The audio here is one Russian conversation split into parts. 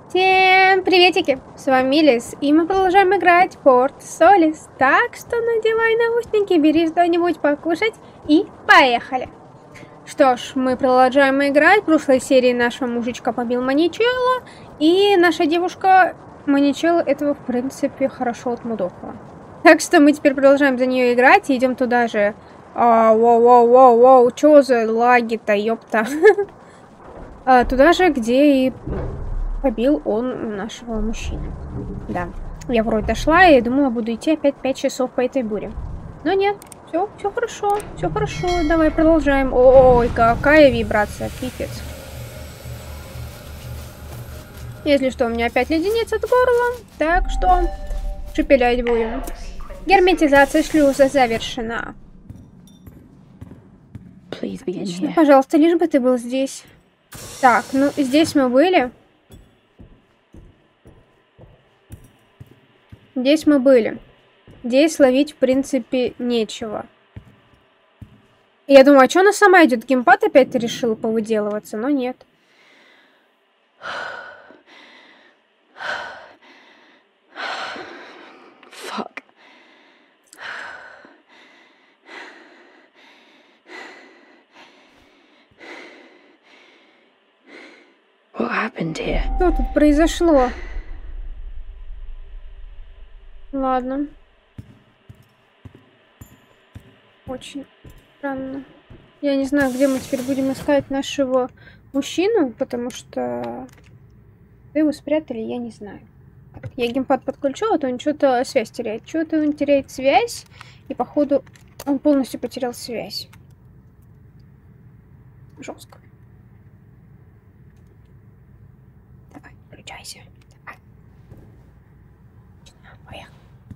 Всем приветики! С вами Милис, и мы продолжаем играть Порт Солис. Так что надевай наушники, бери что-нибудь покушать и поехали! Что ж, мы продолжаем играть. В прошлой серии нашего мужичка побил Маничелло, и наша девушка Маничелло этого, в принципе, хорошо отмудохала. Так что мы теперь продолжаем за нее играть и идем туда же. Воу, чё за лаги-то, ёпта. Туда же, где и побил он нашего мужчину. Да, я вроде дошла и думала, буду идти опять 5 часов по этой буре. Но нет, все хорошо, давай продолжаем. Ой, какая вибрация, пипец. Если что, у меня опять леденец от горла, так что шепелять будем. Герметизация шлюза завершена. Отлично, пожалуйста, лишь бы ты был здесь. Так, ну здесь мы были. Здесь ловить, в принципе, нечего. Я думаю, а что она сама идет? Геймпад опять решила повыделываться, но нет. Fuck. What happened here? Что тут произошло? Ладно. Очень странно. Я не знаю, где мы теперь будем искать нашего мужчину, потому что его спрятали, я не знаю. Я геймпад подключила, то он что-то связь теряет. Что-то он теряет связь, и походу он полностью потерял связь. Жестко. Давай, включайся. Давай. Поехали.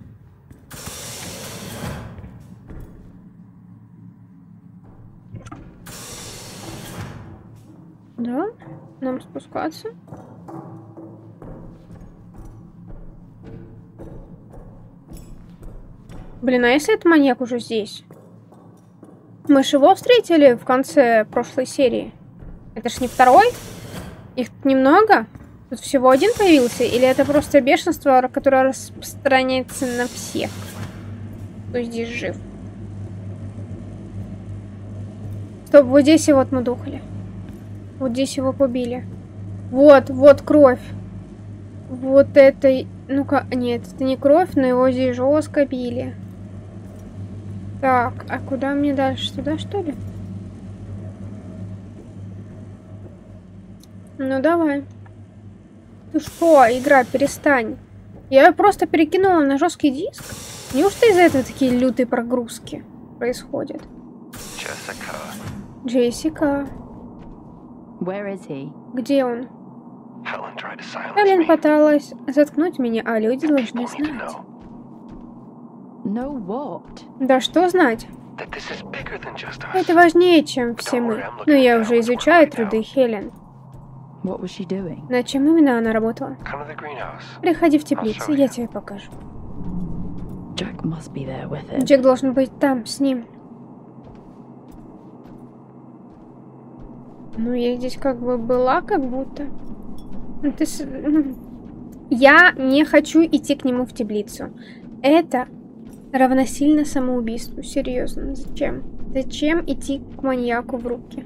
Да? Нам спускаться? Блин, а если этот маньяк уже здесь? Мы же его встретили в конце прошлой серии. Это ж не второй? Их тут немного? Тут всего один появился? Или это просто бешенство, которое распространяется на всех, кто здесь жив? Стоп, вот здесь его отмудохали. Вот здесь его побили. Вот кровь. Вот это... Ну-ка, нет, это не кровь, но его здесь жестко били. Так, а куда мне дальше? Туда, что ли? Ну, давай. Ну что, игра, перестань. Я ее просто перекинула на жесткий диск. Неужто из-за этого такие лютые прогрузки происходят? Джессика. Где он? Хелен пыталась заткнуть меня, а люди должны знать. Да что знать? Это важнее, чем все мы. Но я уже изучаю труды Хелен. Над чем именно она работала? Приходи в теплицу, я тебе покажу. Джек должен быть там, с ним. Ну, я здесь как бы была, как будто. Я не хочу идти к нему в теплицу. Это равносильно самоубийству. Серьезно, зачем? Зачем идти к маньяку в руки?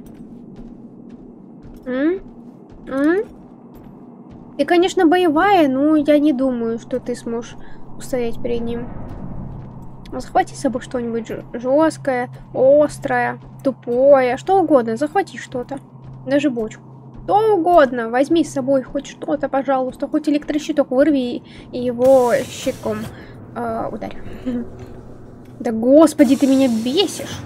Ты, конечно, боевая, но я не думаю, что ты сможешь устоять перед ним. Захвати с собой что-нибудь жесткое, острое, тупое, что угодно. Захвати что-то. Даже бочку. Что угодно. Возьми с собой хоть что-то, пожалуйста. Хоть электрощиток вырви и его щитком ударь. Да господи, ты меня бесишь.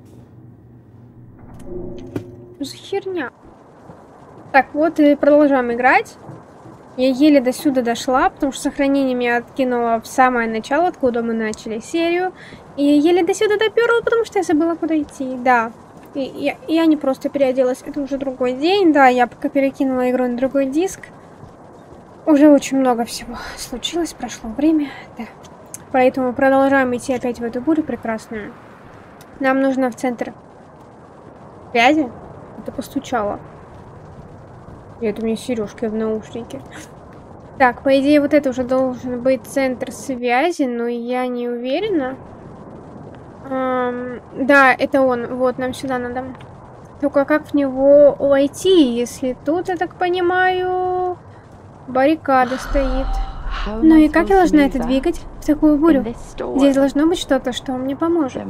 Что за херня? Так, вот и продолжаем играть. Я еле до сюда дошла, потому что сохранение меня откинуло в самое начало, откуда мы начали серию. И я еле до сюда доперла, потому что я забыла, куда идти. Да. И я не просто переоделась, это уже другой день. Да, я пока перекинула игру на другой диск. Уже очень много всего случилось, прошло время. Да. Поэтому продолжаем идти опять в эту бурю прекрасную. Нам нужно в центр связи. Это постучало. И это у меня сережки в наушнике. Так, по идее, вот это уже должен быть центр связи, но я не уверена. Да, это он. Вот, нам сюда надо. Только как в него войти, если тут, я так понимаю, баррикада стоит. Ну и как я должна это двигать в такую бурю? Здесь должно быть что-то, что мне поможет.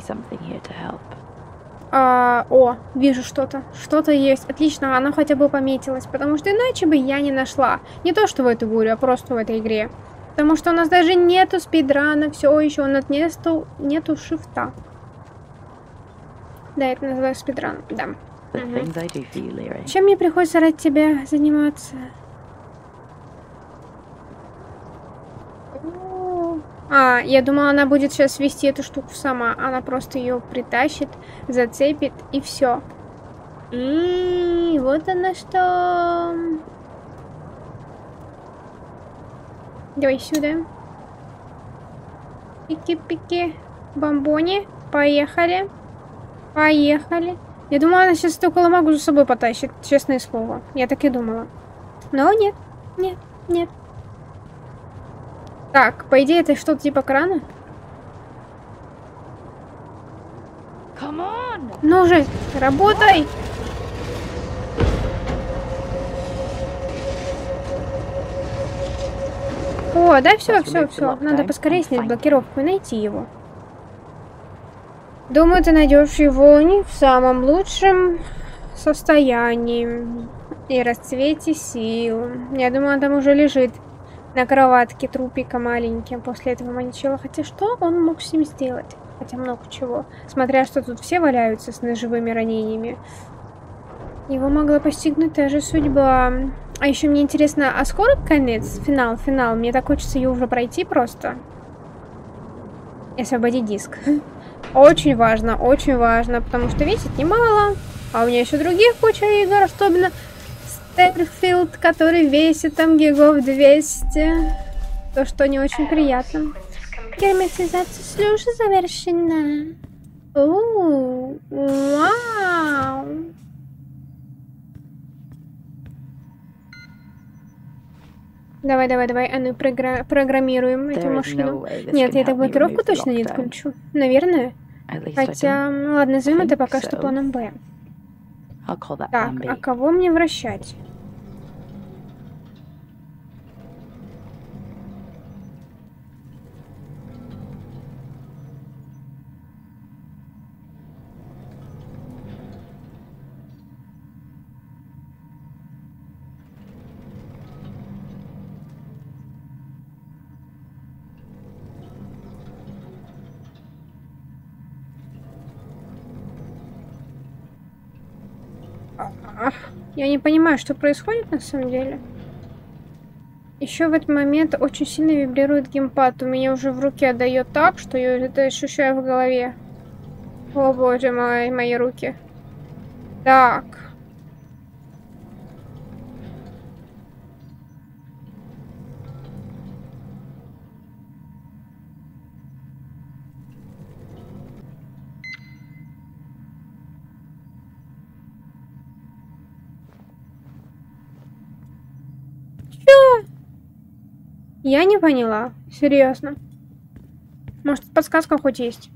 О, вижу что-то. Что-то есть. Отлично, оно хотя бы пометилось, потому что иначе бы я не нашла. Не то, что в эту бурю, а просто в этой игре. Потому что у нас даже нету спидрана, все еще у нас нету шифта. Да, это называется спидран, да. Чем мне приходится ради тебя заниматься? Я думала, она будет сейчас вести эту штуку сама. Она просто ее притащит, зацепит и все. И вот она что. Давай сюда. Пики-пики. Бомбони. Поехали. Поехали. Я думала, она сейчас эту коломагу за собой потащит. Честное слово. Я так и думала. Но нет. Нет. Нет. Так, по идее, это что-то типа крана? Ну же, работай! О, да, все. Надо поскорее снять блокировку и найти его. Думаю, ты найдешь его не в самом лучшем состоянии и расцвете сил. Я думаю, он там уже лежит на кроватке трупика маленьким после этого маньчела. Хотя что он мог с ним сделать? Хотя много чего. Смотря что тут все валяются с ножевыми ранениями. Его могла постигнуть та же судьба. А еще мне интересно, а скоро конец? Финал. Мне так хочется ее уже пройти просто. И освободить диск. Очень важно, потому что весит немало. А у меня еще других куча игр, особенно Starfield, который весит там гигов 200. То, что не очень приятно. Герметизация слюжи завершена. Вау. Давай, а ну программируем эту машину. Нет, я так блокировку точно не отключу. Наверное. Хотя, ну ладно, назовем это пока что планом Б. Так, а кого мне вращать? Я не понимаю, что происходит на самом деле. Еще в этот момент очень сильно вибрирует геймпад. У меня уже в руке отдает так, что я это ощущаю в голове. О боже мой, мои руки. Так. Я не поняла. Серьезно. Может, подсказка хоть есть?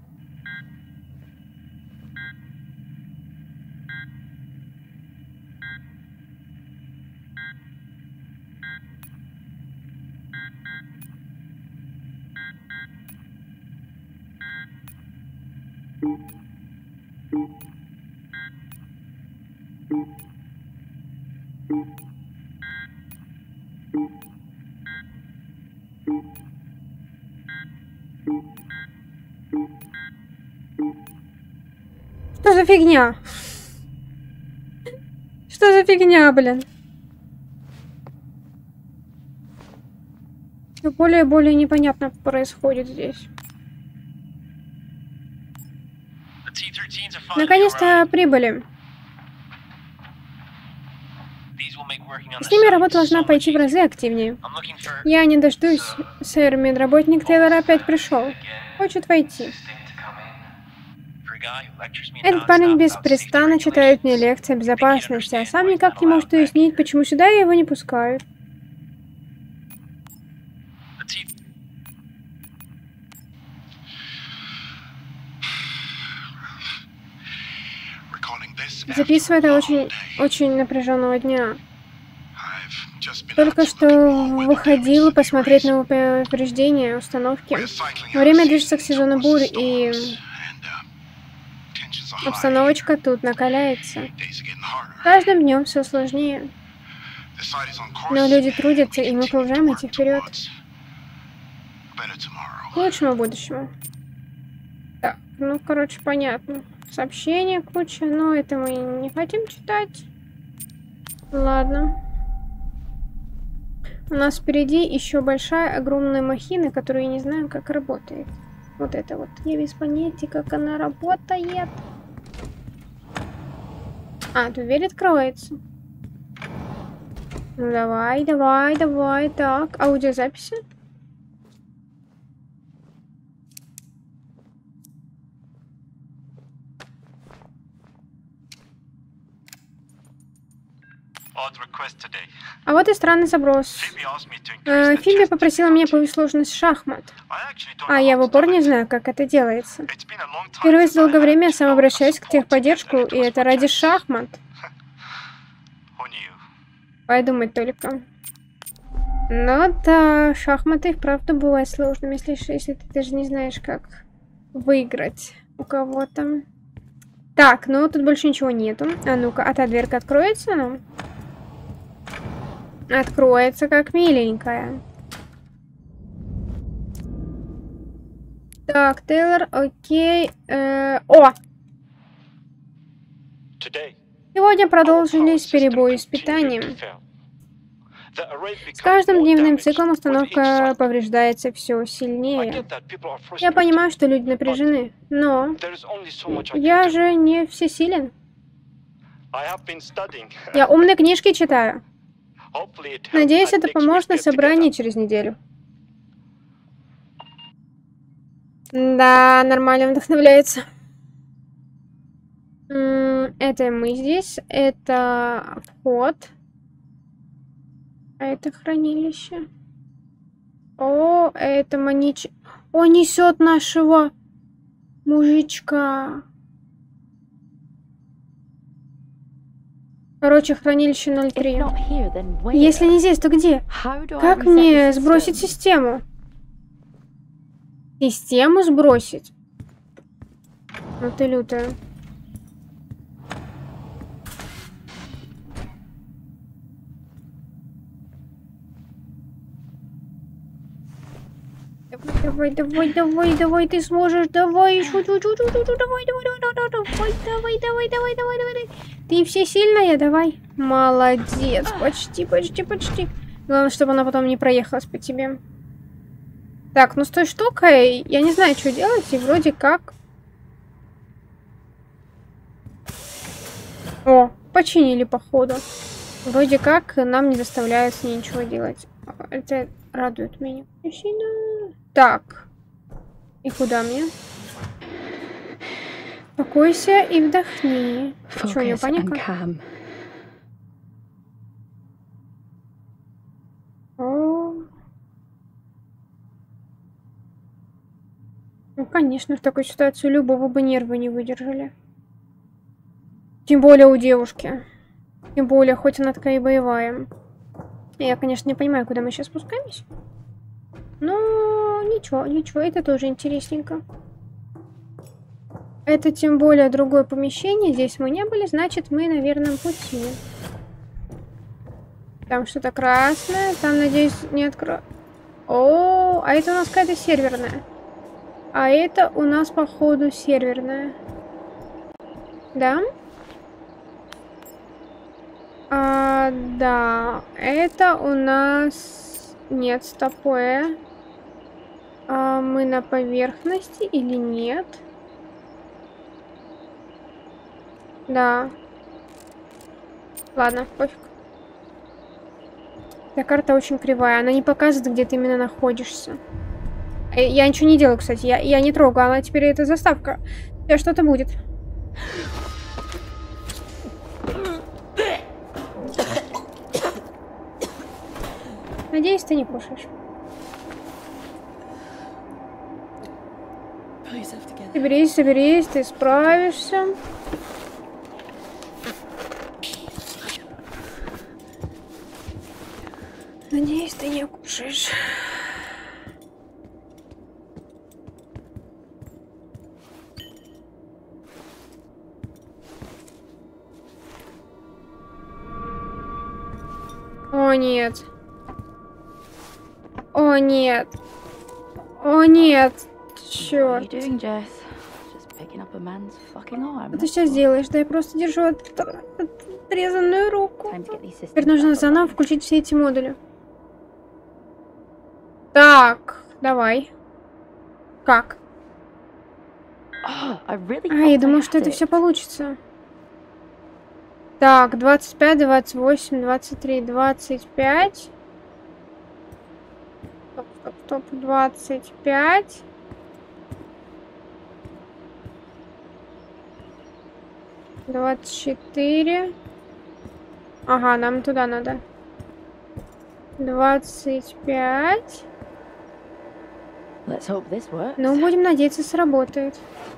Что за фигня? Что за фигня, блин? Все более и более непонятно происходит здесь. Наконец-то прибыли. С ними работа должна пойти в разы активнее. Я не дождусь, сэр, медработник Тейлора опять пришел. Хочет войти. Этот парень беспрестанно читает мне лекции о безопасности, а сам никак не может уяснить, почему сюда его не пускают. Записываю это очень напряженного дня. Только что выходил посмотреть на повреждения установки. Время движется к сезону бурь, и обстановочка тут накаляется. С каждым днем все сложнее. Но люди трудятся, и мы продолжаем идти вперед. К лучшему будущему. Так, ну, короче, понятно. Сообщения куча, но это мы не хотим читать. Ладно. У нас впереди еще большая, огромная махина, которую я не знаю, как работает. Вот это вот. Я без понятия, как она работает. А, дверь открывается. Ну, давай, давай, давай. Так, аудиозаписи. А вот и странный заброс. Фиби попросила меня повысить сложность шахмат. А я в упор не знаю, как это делается. Впервые за долгое время я сам обращаюсь к техподдержку, и это ради шахмат. Подумать только. Ну да, шахматы и вправду бывают сложными, если ты даже не знаешь, как выиграть у кого-то. Так, ну тут больше ничего нету. А ну-ка, а та дверка откроется нам? Откроется, как миленькая. Так, Тейлор, окей. О! Сегодня продолжились перебои с питанием. С каждым дневным циклом установка повреждается все сильнее. Я понимаю, что люди напряжены, но я же не всесилен. Я умные книжки читаю. Надеюсь, это поможет на собрании через неделю. Да, нормально вдохновляется. Это мы здесь. Это вход. А это хранилище. О, это манич... Он несет нашего мужичка. Короче, хранилище 03. Если не здесь, то где? Как мне сбросить систему? Систему сбросить? Ну ты лютая. Давай, давай, давай, давай, ты сможешь, давай, еще чуть-чуть, давай, давай. Ты всесильная, давай. Молодец, почти. Главное, чтобы она потом не проехалась по тебе. Так, ну с той штукой я не знаю, что делать, и вроде как... О, починили, походу. Вроде как нам не заставляют с ней ничего делать. Это радует меня. Так. И куда мне? Успокойся и вдохни. Что, у нее паника? О. Ну, конечно, в такой ситуации любого бы нервы не выдержали. Тем более у девушки. Тем более, хоть она такая и боевая. Я, конечно, не понимаю, куда мы сейчас спускаемся. Но ничего, это тоже интересненько. Это тем более другое помещение. Здесь мы не были, значит, мы на верном пути. Там что-то красное. Там, надеюсь, не откро... О, а это у нас какая-то серверная. А это у нас, походу, серверная. Да? Да. Это у нас... Нет, стопое. Мы на поверхности или нет? Да. Ладно, пофиг. Эта карта очень кривая. Она не показывает, где ты именно находишься. Я ничего не делаю, кстати. Я не трогаю. Она теперь это заставка. Сейчас что-то будет. Надеюсь, ты не кушаешь. Соберись, ты справишься. Надеюсь, ты не кушаешь. О, нет. О, нет. О, нет. Чёрт. Что ты сейчас делаешь? Да я просто держу отрезанную руку. Теперь нужно заново включить все эти модули. Так, давай. Как? Я думаю, что это все получится. Так, 25, 28, 23, 25. Стоп, 25. Двадцать 24. Ага, нам туда надо. 25. Ну, будем надеяться, сработает.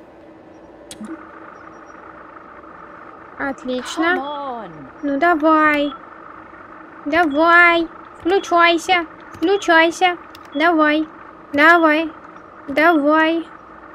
Отлично. Ну, давай. Давай. Включайся. Включайся. Давай. Давай. Давай.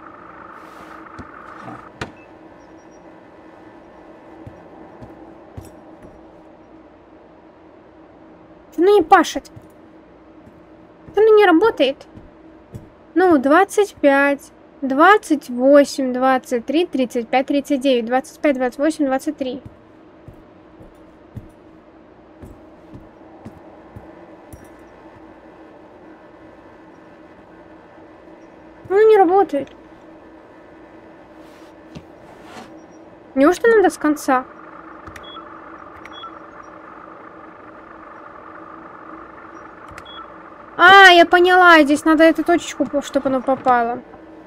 Ну не пашет. Ну не работает. Ну, 25, 28, 23, 35, 39, 25, 28, 23. Ну, не работает. Неужто надо с конца? А, я поняла, здесь надо эту точечку, чтобы оно попало.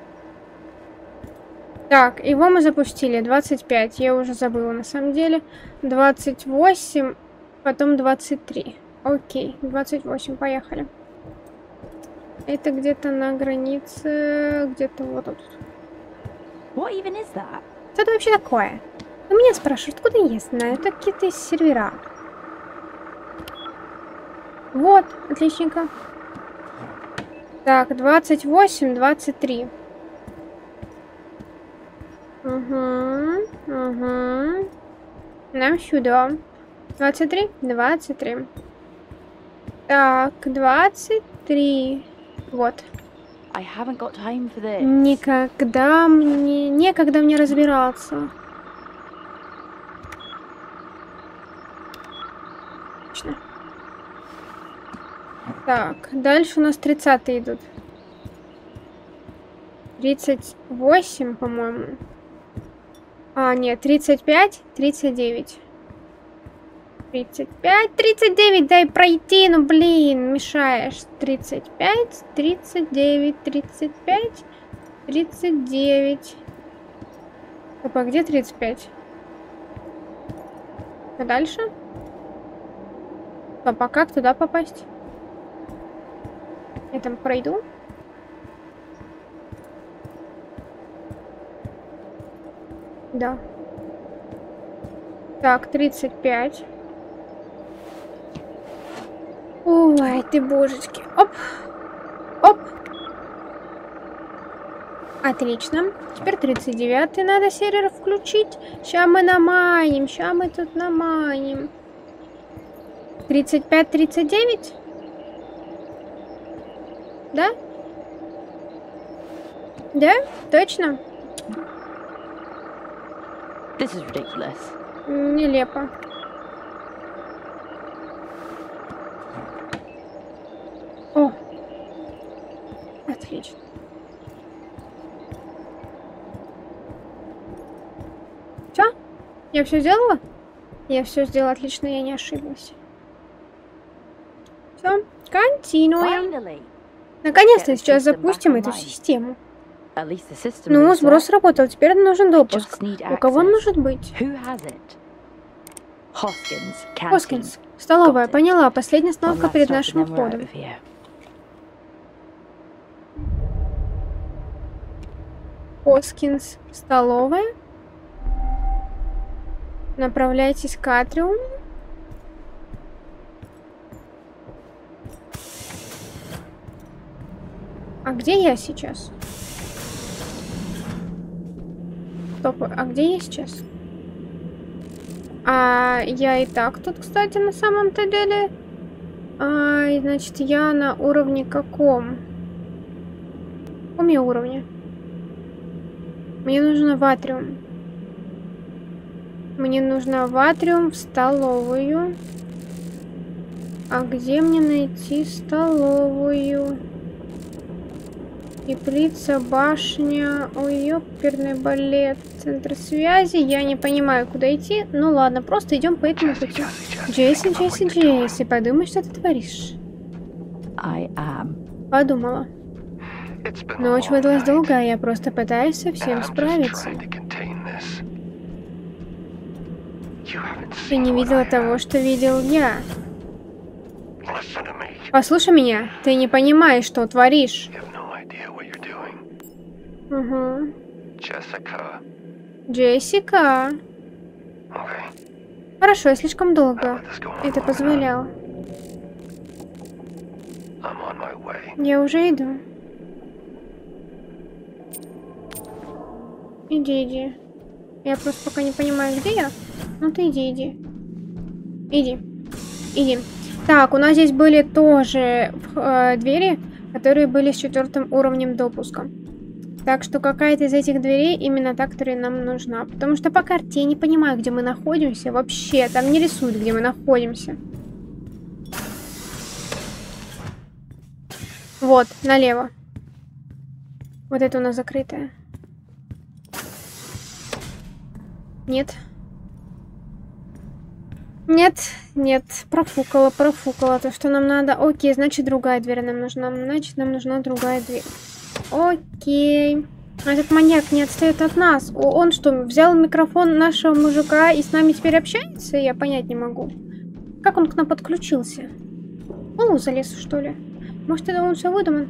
Так, его мы запустили. 25, я уже забыла на самом деле. 28, потом 23. Окей, 28, поехали. Это где-то на границе, где-то вот тут. Что это вообще такое? У меня спрашивают, откуда я знаю? Это какие-то сервера. Вот, отличненько. Так, 28, 23. Угу. Нам сюда. 23, 23. Так, 23. Вот. Некогда мне разбираться. Отлично. Так, дальше у нас 30-е идут. 38, по-моему. А, нет, 35, 39. 35, 39, дай пройти, ну блин, мешаешь. 35, 39, 35, 39. А где 35? А дальше? А как туда попасть? Я там пройду? Да. Так, 35. Ой, ты божечки. Оп. Оп. Отлично. Теперь 39 надо сервер включить. Сейчас мы наманим. Сейчас мы тут наманим. 35, 39? Да? Да? Точно? This is ridiculous. Нелепо. О! Отлично. Все? Я все сделала? Я все сделала отлично, я не ошиблась. Все, континуем. Наконец-то сейчас запустим эту систему. Ну, сброс работал, теперь нужен допуск. У кого он может быть? Хоскинс. Столовая, поняла. Последняя остановка перед нашим входом. Хоскинс. Столовая. Направляйтесь к атриуму. А где я сейчас? Стоп, а где я сейчас? А я и так тут, кстати, на самом-то деле. Значит, я на уровне каком? Каком я уровне? Мне нужно в атриум. Мне нужно в атриум, в столовую. А где мне найти столовую? Теплица, башня. Ой, ёперный балет. Центр связи. Я не понимаю, куда идти. Ну ладно, просто идем по этому пути. Джесси, подумай, что ты творишь. Подумала. Ночь выдалась долгая, я просто пытаюсь со всем справиться. Ты не видела того, что видел я. Послушай меня, ты не понимаешь, что творишь. Угу. Джессика. Хорошо, я слишком долго это позволял. Я уже иду. Иди. Я просто пока не понимаю, где я. Ну ты иди. Иди. Так, у нас здесь были тоже двери, которые были с 4 уровнем допуска. Так что какая-то из этих дверей именно та, которая нам нужна. Потому что по карте я не понимаю, где мы находимся. Вообще, там не рисуют, где мы находимся. Вот, налево. Вот это у нас закрытое. Нет. Нет, профукала. То, что нам надо. Окей, значит, другая дверь нам нужна. Значит, нам нужна другая дверь. Окей. Этот маньяк не отстает от нас. Он что, взял микрофон нашего мужика и с нами теперь общается? Я понять не могу. Как он к нам подключился? О, залез, что ли? Может, это он все выдуман?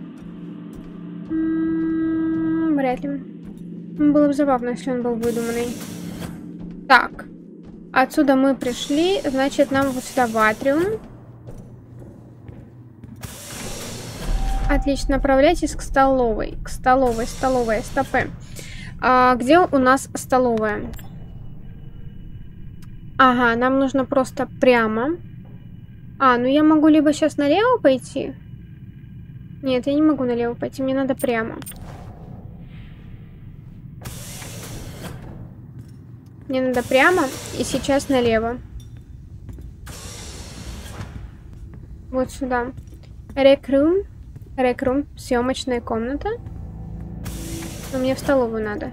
Вряд ли. Было бы забавно, если он был выдуманный. Так. Отсюда мы пришли. Значит, нам вот сюда в атриум. Отлично, направляйтесь к столовой. Столовая, стопы. Где у нас столовая? Ага, нам нужно просто прямо. Ну я могу либо сейчас налево пойти. Нет, я не могу налево пойти, мне надо прямо. Мне надо прямо и сейчас налево. Вот сюда. Рекрум, съемочная комната. Но мне в столовую надо.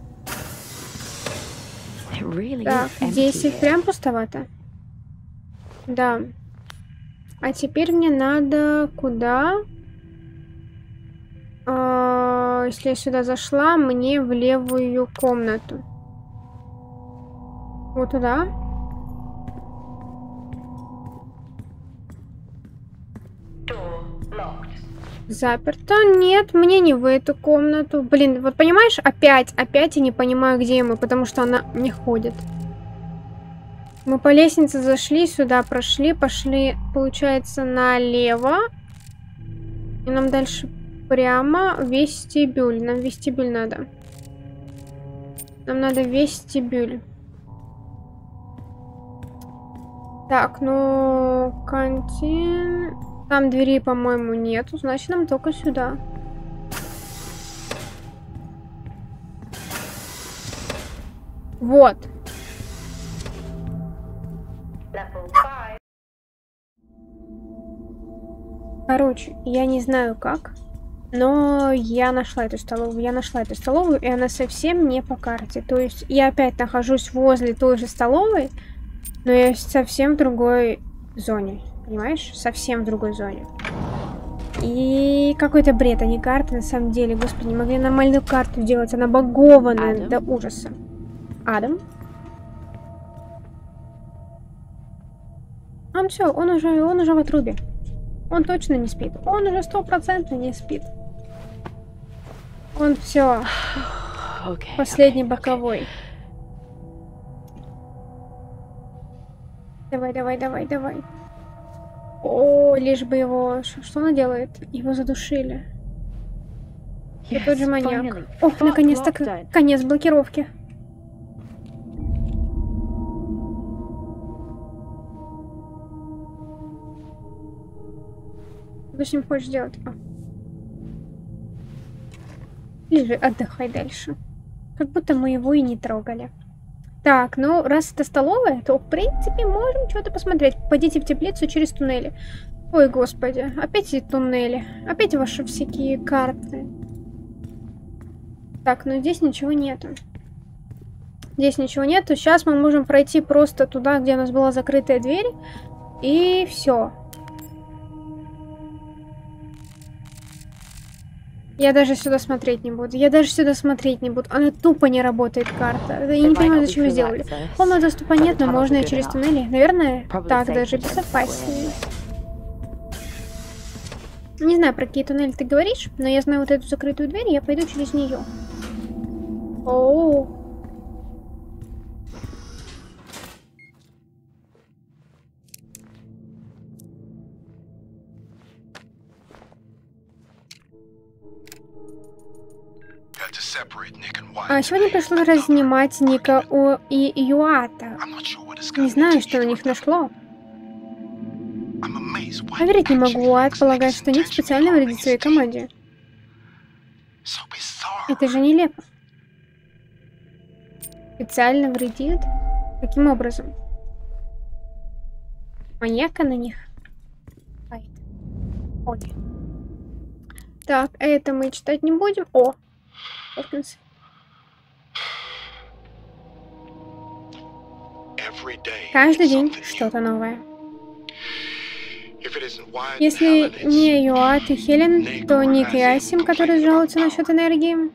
Так, здесь их прям пустовато. Да. А теперь мне надо куда? Если я сюда зашла, мне в левую комнату. Вот туда. Заперто. Нет, мне не в эту комнату. Блин, вот понимаешь, опять я не понимаю, где мы, потому что она не ходит. Мы по лестнице зашли, сюда прошли, пошли, получается, налево. И нам дальше прямо вестибюль. Нам вестибюль надо. Нам надо вестибюль. Так, ну, кантин... Там двери, по-моему, нету, значит, нам только сюда. Вот. Короче, я не знаю как, но я нашла эту столовую. И она совсем не по карте. То есть я опять нахожусь возле той же столовой, но я совсем в другой зоне. Понимаешь? Совсем в другой зоне. И какой-то бред, а не карта на самом деле. Господи, не могли нормальную карту сделать. Она багованная до ужаса. Адам? Все, он уже в отрубе. Он точно не спит. Он уже 100% не спит. Он все. Последний боковой. Давай. О, лишь бы его... Что она делает? Его задушили. Все тот же маньяк. Ох, наконец-то конец блокировки. Что с ним хочешь делать? Лежи, отдыхай дальше. Как будто мы его и не трогали. Так, ну раз это столовая, то в принципе можем что-то посмотреть. Пойдите в теплицу через туннели. Ой, господи, опять эти туннели. Опять ваши всякие карты. Так, ну здесь ничего нету. Здесь ничего нету. Сейчас мы можем пройти просто туда, где у нас была закрытая дверь. И все. Я даже сюда смотреть не буду. Я даже сюда смотреть не буду. Она тупо не работает, карта. Я не понимаю, зачем ее сделали. Полного доступа нет, но можно и через туннели. Наверное, так даже безопаснее. Не знаю, про какие туннели ты говоришь, но я знаю вот эту закрытую дверь, и я пойду через нее. О-о-о. Сегодня пришлось разнимать Ника и Юата. Не знаю, что на них нашло. Поверить не могу, Уайт полагает, что Ник специально вредит своей команде. Это же нелепо. Специально вредит? Каким образом? Маньяка на них? Ой. Так, это мы читать не будем. О! Каждый день что-то новое. Если не Юат и Хелен, то Ник и Асим, которые жалуются насчет энергии.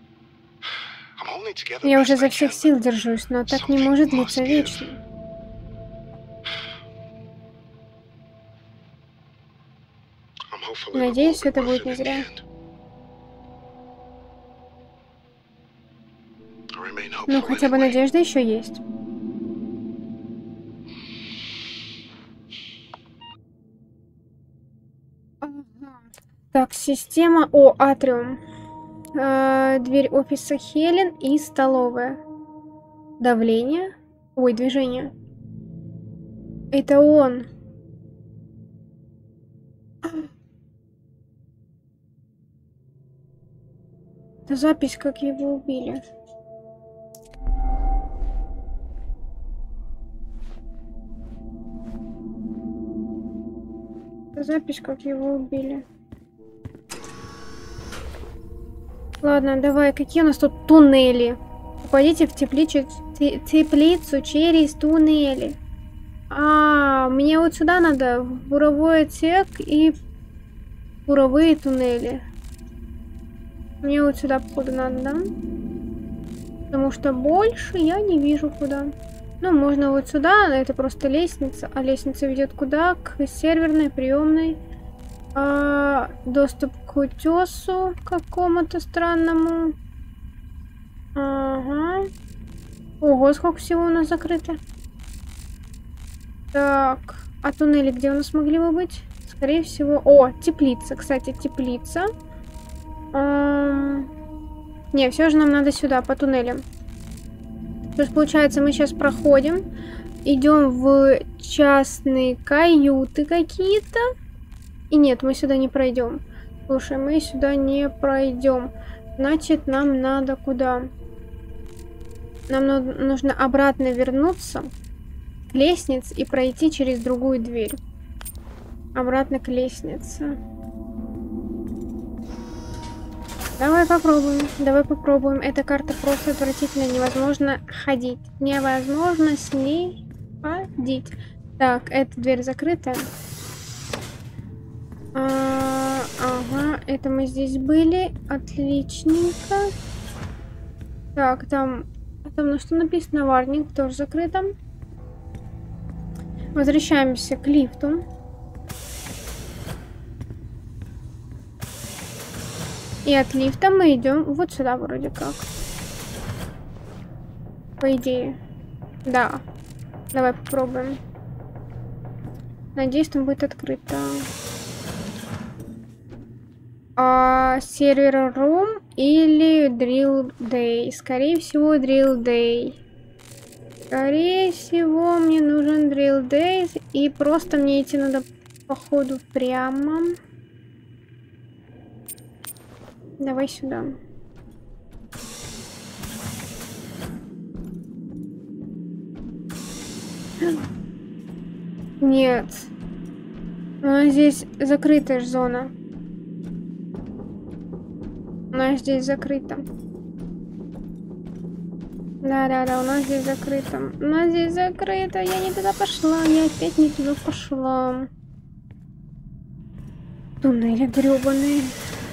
Я уже изо всех сил держусь, но так не может длиться вечно. Надеюсь, это будет не зря. Ну, хотя бы надежда еще есть. Так, система... О, атриум. Дверь офиса Хелен и столовая. Давление. Ой, движение. Это он. Это запись, как его убили. Это запись, как его убили. Ладно, давай, какие у нас тут туннели? Пойдите в теплицу через туннели. Мне вот сюда надо, в буровой отсек и буровые туннели. Мне вот сюда, походу, надо, да? Потому что больше я не вижу куда. Ну, можно вот сюда, это просто лестница. А лестница ведет куда? К серверной, приемной. Доступ к утесу какому-то странному. Ага. Ого, сколько всего у нас закрыто. Так, а туннели где у нас могли бы быть? Скорее всего... О, теплица, кстати, теплица. Не, все же нам надо сюда, по туннелям. То есть, получается, мы сейчас проходим. Идем в частные каюты какие-то. И нет, мы сюда не пройдем. Слушай, мы сюда не пройдем. Значит, нам надо куда? Нам нужно обратно вернуться к лестнице и пройти через другую дверь. Обратно к лестнице. Давай попробуем. Давай попробуем. Эта карта просто отвратительно. Невозможно ходить. Невозможно с ней ходить. Так, эта дверь закрыта. Ага, это мы здесь были. Отличненько. Так, там на что написано? Варник тоже закрыто. Возвращаемся к лифту. И от лифта мы идем вот сюда вроде как. По идее. Да. Давай попробуем. Надеюсь, там будет открыто. Сервер Room или Drill Day? Скорее всего, Drill Day. Скорее всего, мне нужен Drill Day. И просто мне идти надо, походу, прямо. Давай сюда. Нет. У нас здесь закрытая зона. У нас здесь закрыто. Да, у нас здесь закрыто. У нас здесь закрыто. Я не туда пошла. Я опять не туда пошла. Туннели грёбаные.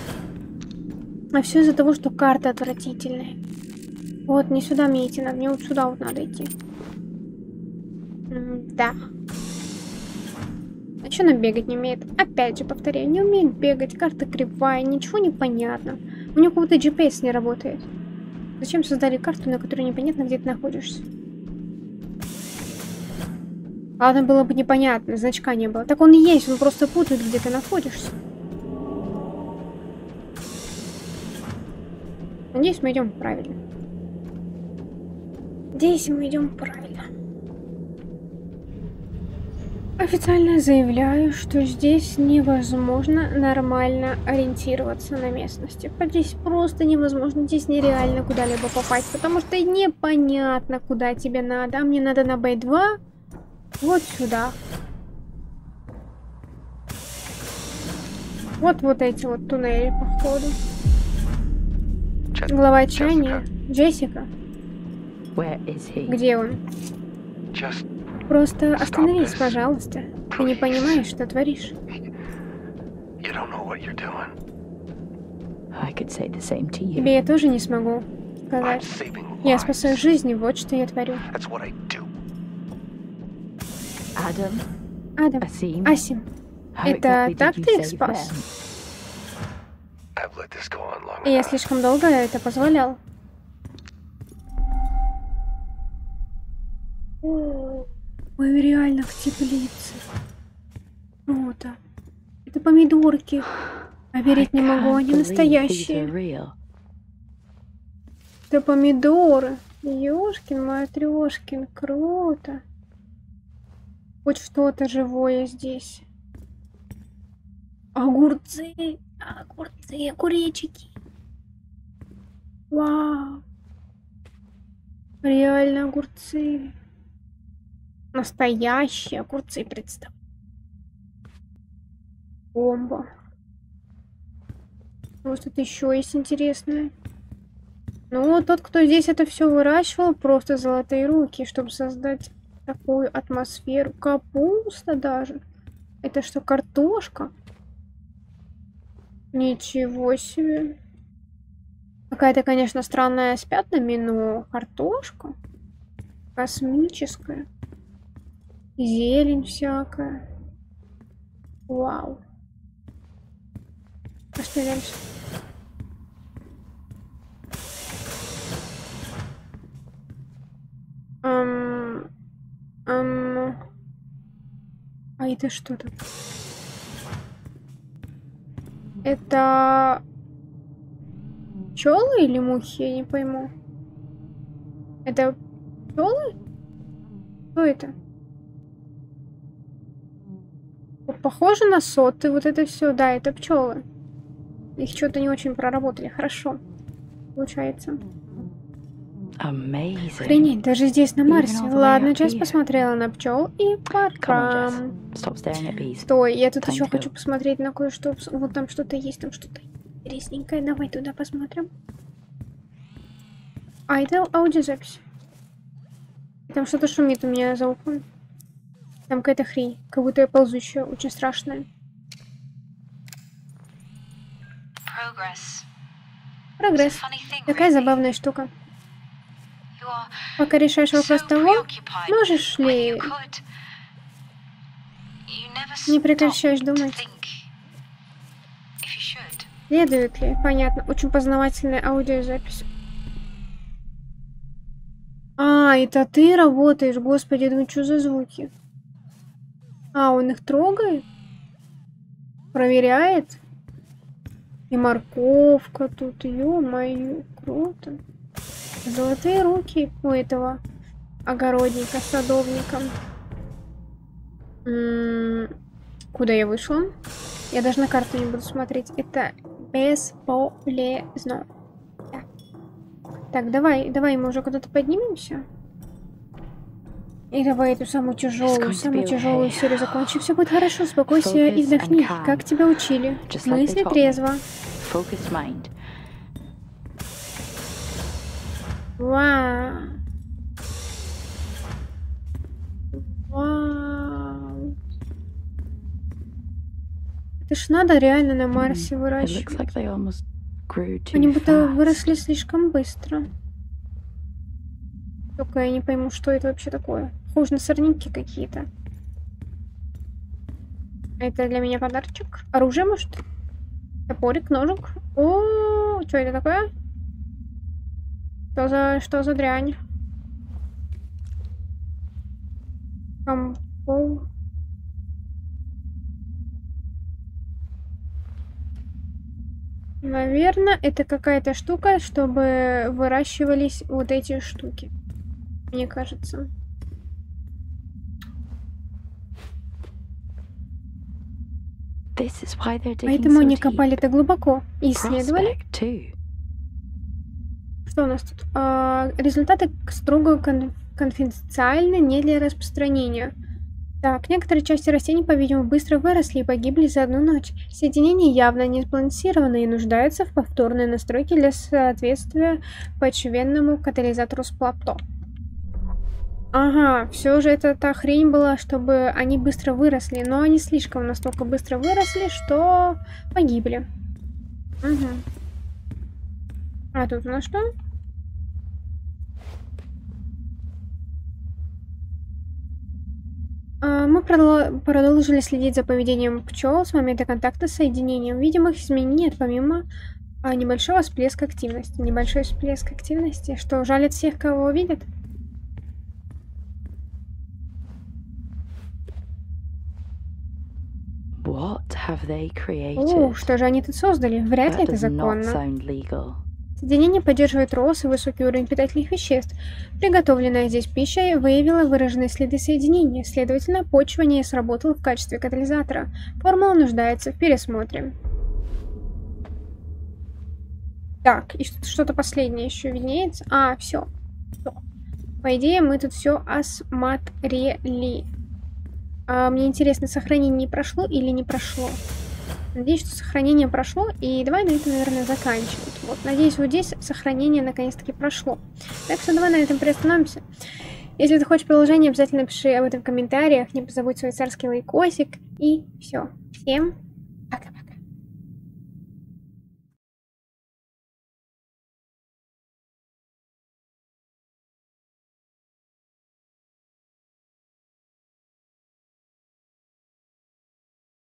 А все из-за того, что карта отвратительная. Вот, не сюда мне идти надо. Мне вот сюда вот надо идти. Да. А что она бегать не умеет? Опять же, повторяю, не умеет бегать. Карта кривая, ничего не понятно. У нее какой-то GPS не работает. Зачем создали карту, на которой непонятно, где ты находишься? Ладно, было бы непонятно, значка не было. Так он и есть, он просто путает, где ты находишься. Надеюсь, мы идем правильно. Надеюсь, мы идем правильно. Официально заявляю, что здесь невозможно нормально ориентироваться на местности. Здесь просто невозможно, здесь нереально куда-либо попасть, потому что непонятно, куда тебе надо. А мне надо на Б2 вот сюда. Вот эти вот туннели, походу. Глава отчаяния. Джессика. Где он? Просто остановись, пожалуйста. Ты не понимаешь, что творишь. Тебе я тоже не смогу сказать. Я спасаю жизни, вот что я творю. Адам, Асим, это так ты их спас? Я слишком долго это позволял. Мы реально в теплице. Круто. Это помидорки. Поверить не могу, они настоящие. Это помидоры. Ёшкин, матрёшкин, круто. Хоть что-то живое здесь. Огурцы. Огурцы, огуречики. Вау. Реально огурцы. Настоящие огурцы, представь. Бомба. Вот тут еще есть интересное. Ну, тот, кто здесь это все выращивал, просто золотые руки, чтобы создать такую атмосферу. Капуста даже. Это что, картошка? Ничего себе. Какая-то, конечно, странная с пятнами, но картошка космическая. Зелень всякая. Вау. А что дальше? А это что тут? Это пчелы или мухи? Я не пойму. Это пчелы? Что это? Похоже на соты, вот это все, да, это пчелы. Их что-то не очень проработали. Хорошо. Получается. Охренеть, даже здесь на Марсе. Ладно, Джесс посмотрела на пчел и пора. Стой, я тут еще хочу посмотреть на кое-что. Вот там что-то есть, там что-то интересненькое. Давай туда посмотрим. А, это аудиозапись. Там что-то шумит у меня за ухом. Там какая-то хрень, как будто я ползущая, очень страшная. Прогресс. Такая забавная штука. Пока решаешь вопрос того, можешь ли... Не прекращаешь думать. Следует ли? Понятно. Очень познавательная аудиозапись. А, это ты работаешь? Господи, я думаю, что за звуки? А, он их трогает? Проверяет? И морковка тут, ё-моё, круто. Золотые руки у этого огородника, садовника. Куда я вышла? Я даже на карту не буду смотреть. Это бесполезно. Да. Так, давай мы уже куда-то поднимемся. И давай эту самую тяжелую серию закончим. Все будет хорошо, успокойся и вдохни. Как тебя учили? Мысли трезво. Вау. Вау. Это ж надо реально на Марсе выращивать. Они будто выросли слишком быстро. Только я не пойму, что это вообще такое. Похоже на сорняки какие-то. Это для меня подарочек. Оружие, может? Топорик, ножик. О, что это такое? Что за дрянь? Компол. Наверное, это какая-то штука, чтобы выращивались вот эти штуки. Мне кажется. Поэтому они копали так глубоко и исследовали. Что у нас тут? Результаты строго конфиденциальны, не для распространения. Так, некоторые части растений, по-видимому, быстро выросли и погибли за одну ночь. Соединения явно не сбалансированы и нуждаются в повторной настройке для соответствия почвенному катализатору с плато. Ага, все же это та хрень была, чтобы они быстро выросли, но они слишком настолько быстро выросли, что погибли. Угу. А тут у нас что? Мы продолжили следить за поведением пчел с момента контакта с соединением. Видимых изменений нет, помимо небольшого всплеска активности. Небольшой всплеск активности, что жалит всех, кого видят. О, что же они тут создали? Вряд ли это законно. Соединение поддерживает рост и высокий уровень питательных веществ. Приготовленная здесь пища выявила выраженные следы соединения, следовательно, почва не сработала в качестве катализатора. Формула нуждается в пересмотре. Так, и что-то последнее еще виднеется. А, все. По идее, мы тут все осмотрели. Мне интересно, сохранение прошло или не прошло? Надеюсь, что сохранение прошло, и давай на этом, наверное, заканчивать. Вот, надеюсь, вот здесь сохранение наконец-таки прошло. Так что давай на этом приостановимся. Если ты хочешь продолжение, обязательно пиши об этом в комментариях. Не забудь свой царский лайкосик. И все. Всем